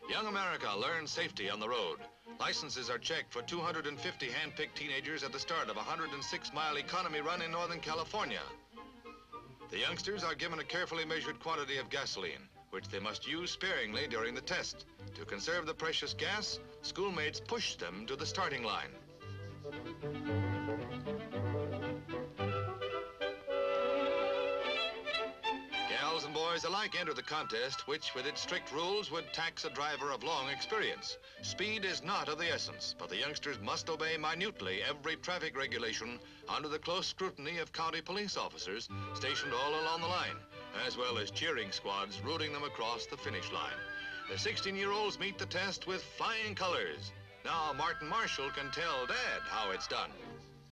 Young America learns safety on the road. Licenses are checked for 250 hand-picked teenagers at the start of a 106-mile economy run in Northern California. The youngsters are given a carefully measured quantity of gasoline, which they must use sparingly during the test. To conserve the precious gas, schoolmates push them to the starting line. Gals and boys alike enter the contest, which with its strict rules would tax a driver of long experience. Speed is not of the essence, but the youngsters must obey minutely every traffic regulation under the close scrutiny of county police officers stationed all along the line, as well as cheering squads rooting them across the finish line. The 16-year-olds meet the test with flying colors. Now Martin Marshall can tell Dad how it's done.